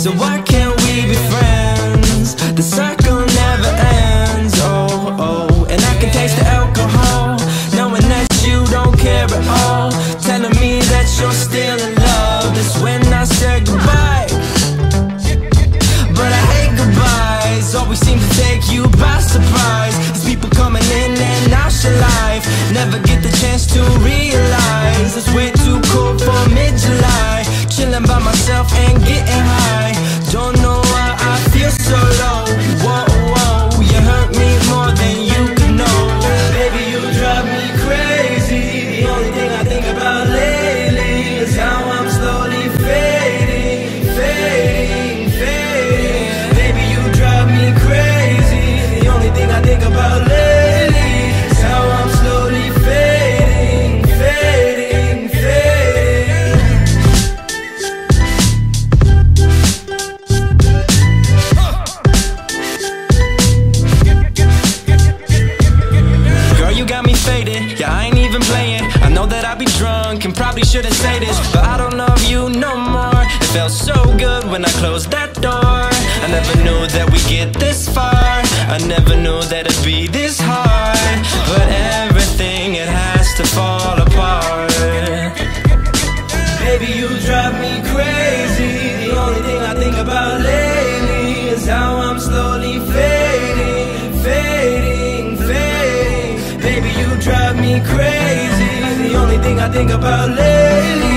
So why can't we be friends? The circle never ends. Oh, oh, and I can taste the alcohol, knowing that you don't care at all, telling me that you're still in love. That's when I said goodbye. But I hate goodbyes, always seem to take you by surprise. There's people coming in and out your life, never get the chance to realize it's way too cold for mid-July. Chilling by myself and getting high, don't know why I feel so low. Whoa, whoa, you hurt me more than you could know. Baby, you drive me crazy. The only thing I think about lately is how I'm slowly fading, fading, fading. Baby, you drive me crazy. The only thing I think about lately is how I'm slowly fading, fading, fading. Girl, you got me faded, yeah, I ain't even playing. I know that I be drunk and probably shouldn't say this, but I don't love you no more. It felt so good when I closed that door. I never knew that we'd get this far, I never knew that it'd be this hard. But everything, it has to fall apart. Baby, you drive me crazy. The only thing I think about lately is how I'm slowly fading, fading, fading. Baby, you drive me crazy. The only thing I think about lately